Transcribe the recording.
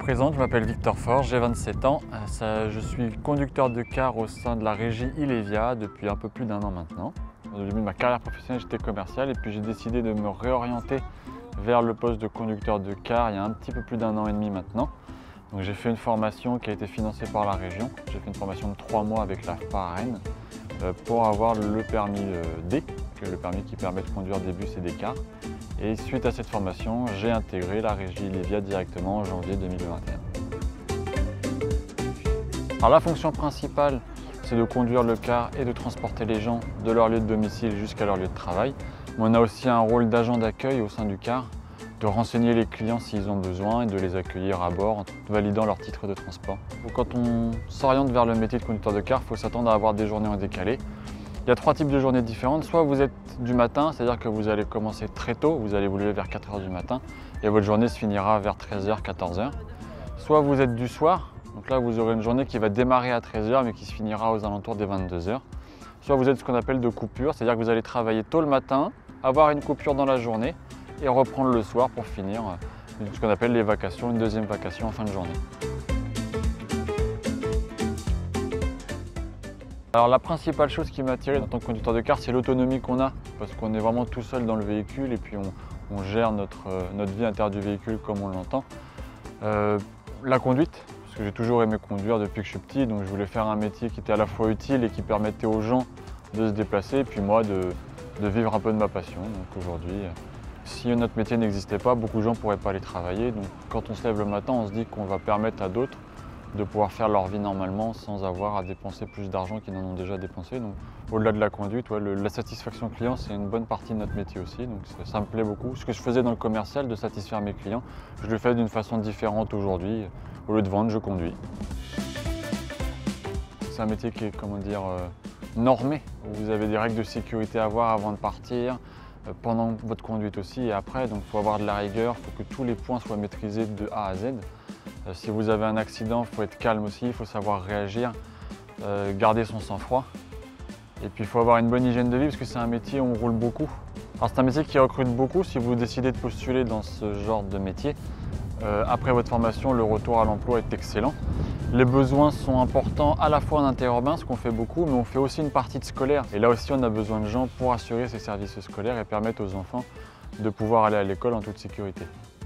présente, je m'appelle Victor Forge, j'ai 27 ans. Je suis conducteur de car au sein de la régie Ilevia depuis un peu plus d'un an maintenant. Au début de ma carrière professionnelle, j'étais commercial et puis j'ai décidé de me réorienter vers le poste de conducteur de car il y a un petit peu plus d'un an et demi maintenant. Donc j'ai fait une formation qui a été financée par la région. J'ai fait une formation de 3 mois avec l'AFPA à Rennes pour avoir le permis D, le permis qui permet de conduire des bus et des cars. Et suite à cette formation, j'ai intégré la régie Ilevia directement en janvier 2021. Alors la fonction principale, c'est de conduire le car et de transporter les gens de leur lieu de domicile jusqu'à leur lieu de travail. Mais on a aussi un rôle d'agent d'accueil au sein du car, de renseigner les clients s'ils ont besoin et de les accueillir à bord en validant leur titre de transport. Quand on s'oriente vers le métier de conducteur de car, il faut s'attendre à avoir des journées en décalé. Il y a 3 types de journées différentes. Soit vous êtes du matin, c'est-à-dire que vous allez commencer très tôt, vous allez vous lever vers 4 h du matin et votre journée se finira vers 13 h, 14 h. Soit vous êtes du soir, donc là vous aurez une journée qui va démarrer à 13 h mais qui se finira aux alentours des 22 h. Soit vous êtes ce qu'on appelle de coupure, c'est-à-dire que vous allez travailler tôt le matin, avoir une coupure dans la journée et reprendre le soir pour finir ce qu'on appelle les vacations, une deuxième vacation en fin de journée. Alors la principale chose qui m'a attiré en tant que conducteur de car, c'est l'autonomie qu'on a, parce qu'on est vraiment tout seul dans le véhicule et puis on gère notre vie à l'intérieur du véhicule comme on l'entend. La conduite, parce que j'ai toujours aimé conduire depuis que je suis petit, donc je voulais faire un métier qui était à la fois utile et qui permettait aux gens de se déplacer, et puis moi de vivre un peu de ma passion. Donc aujourd'hui, si notre métier n'existait pas, beaucoup de gens ne pourraient pas aller travailler. Donc quand on se lève le matin, on se dit qu'on va permettre à d'autres de pouvoir faire leur vie normalement sans avoir à dépenser plus d'argent qu'ils n'en ont déjà dépensé. Donc au-delà de la conduite, la satisfaction client, c'est une bonne partie de notre métier aussi. Donc ça me plaît beaucoup. Ce que je faisais dans le commercial, de satisfaire mes clients, je le fais d'une façon différente aujourd'hui. Au lieu de vendre, je conduis. C'est un métier qui est, normé. Vous avez des règles de sécurité à avoir avant de partir, pendant votre conduite aussi et après. Donc il faut avoir de la rigueur, il faut que tous les points soient maîtrisés de A à Z. Si vous avez un accident, il faut être calme aussi, il faut savoir réagir, garder son sang-froid. Et puis il faut avoir une bonne hygiène de vie parce que c'est un métier où on roule beaucoup. Alors c'est un métier qui recrute beaucoup si vous décidez de postuler dans ce genre de métier. Après votre formation, le retour à l'emploi est excellent. Les besoins sont importants à la fois en interurbain, ce qu'on fait beaucoup, mais on fait aussi une partie de scolaire. Et là aussi, on a besoin de gens pour assurer ces services scolaires et permettre aux enfants de pouvoir aller à l'école en toute sécurité.